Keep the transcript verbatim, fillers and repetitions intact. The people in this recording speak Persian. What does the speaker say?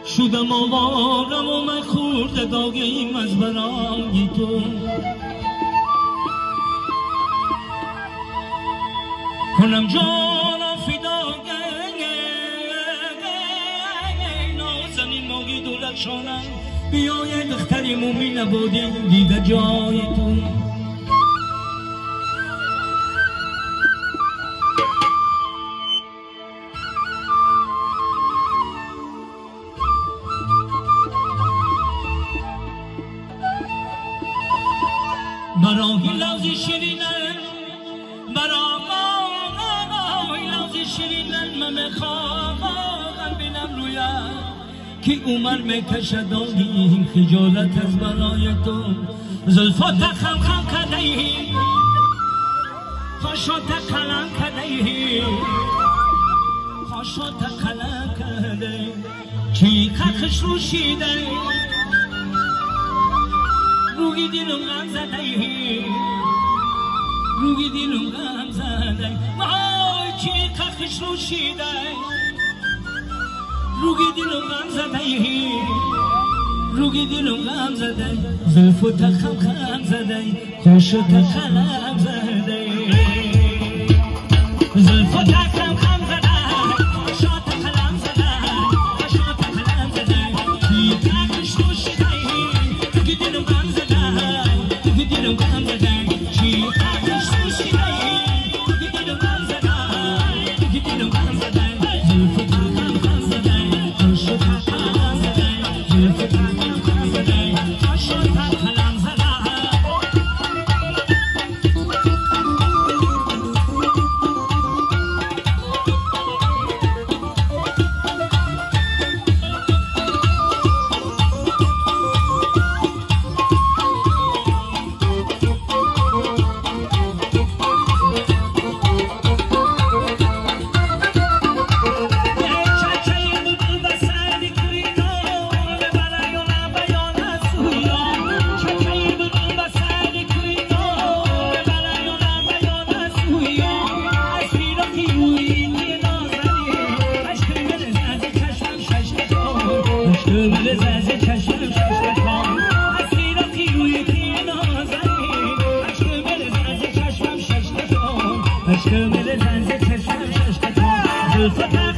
شدم آوارم و من خورده داغیم از برای تو کنم جانم فدای نازنین ماهی دولت شانم بیای دختری مومی نبودی دیده جای تو برای لحظی شیرینم برای لحظی شیرینم من میخواهم بینم رویم که عمر میکشد آگیم خجالت از برای تو زلفات خم خم کدهی خاشات قلم کدهی خاشات قلم کده چی کخش روشیده روی دیلم غم زده روی دیلم غم زده وای چی کخش روشیده روی دیلم غم زده روی دیلم غم زده زلفو تخم خم زده خوشو تخلم زده زلفو تخم خم زده خوشو تخلم زده خوشو تخلم زده چی کخش روشیده روی دیلم غم زده Gidin gamzadan, çi kaç suçiday. Gidin gamzadan, gidin gamzadan. Zülfü takam gamzadan, hoşu takam gamzadan. Zülfü takam gamzadan, hoşu takam gamzadan. Aşkım ele sense çeşmem şaşkın.